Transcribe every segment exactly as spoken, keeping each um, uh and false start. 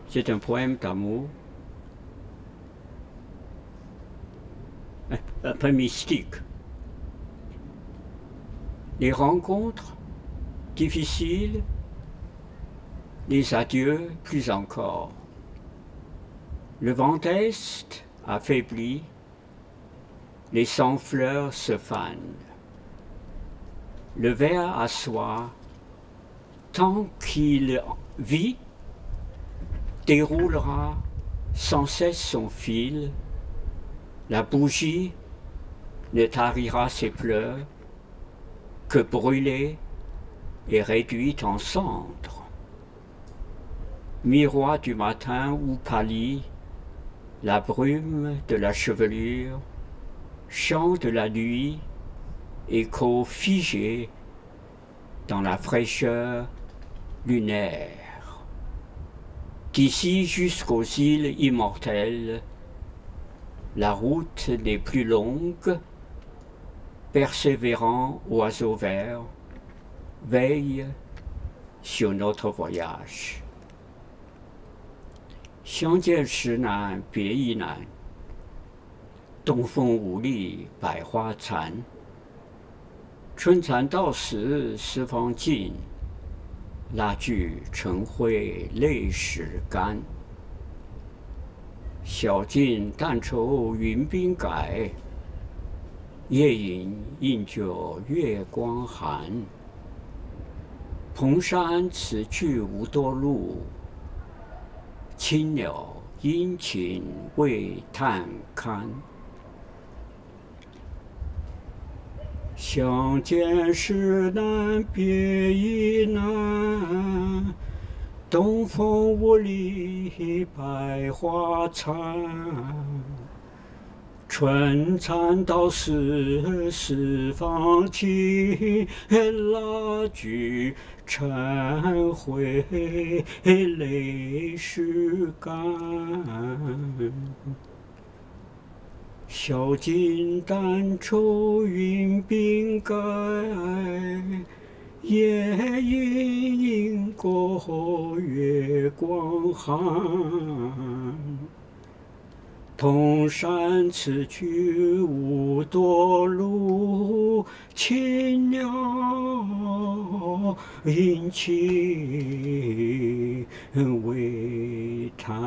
C'est un poème d'amour, un peu mystique. Les rencontres difficiles, les adieux plus encore. Le vent d'Est affaibli, les sans-fleurs se fanent. Le ver à soie, tant qu'il vit, déroulera sans cesse son fil. La bougie ne tarira ses pleurs que brûlée et réduite en cendres. Miroir du matin où pâlit la brume de la chevelure, chant de la nuit, écho figé dans la fraîcheur lunaire. D'ici jusqu'aux îles immortelles, la route n'est plus longue, persévérant oiseau vert, veille sur notre voyage。相见时难别亦难，东风无力百花残。春蚕到死丝方尽，蜡炬成灰泪始干。晓镜但愁云鬓改，夜饮应觉月光寒。蓬山此去无多路，青鸟殷勤为探看。相见时难别亦难，东风无力百花残。春蚕到死丝方尽，蜡炬成灰泪始干。晓镜但愁云鬓改，夜饮应过月光寒。蓬山此去无多路，青鸟殷勤为探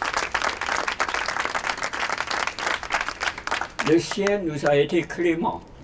看。Le ciel nous a été clément.